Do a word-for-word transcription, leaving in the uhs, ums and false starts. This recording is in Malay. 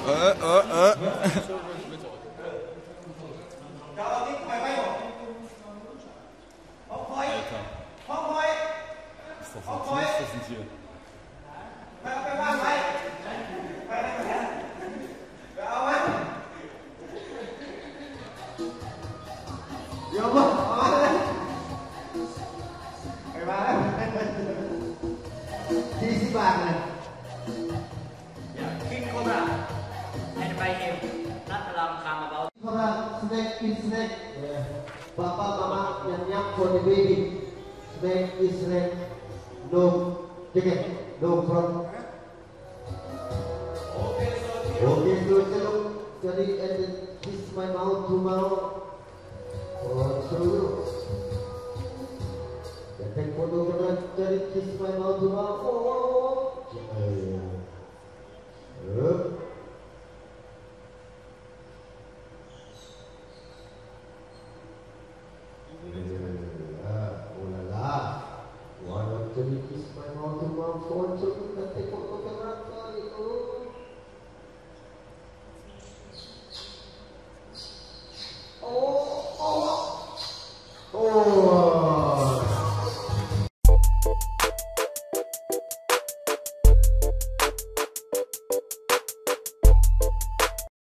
Uh, uh, uh. Ist das ein Tier? Ist das ein Tier? Easy banget. Ya, King Cobra. And by him, not a long time about. Cobra, snake is snake. Papa, mama, yang yang for the baby. Snake is snake. No, ticket, no problem. Okay, so chalo, jadi and this my mouth to mouth. Oh, so. Take photo dengan jadi kiss my mouth to mouth. Oh, uh. Oh la la. Wanna jadi kiss my mouth to mouth. Oh, so kita take photo dengan itu. Oh, oh, oh.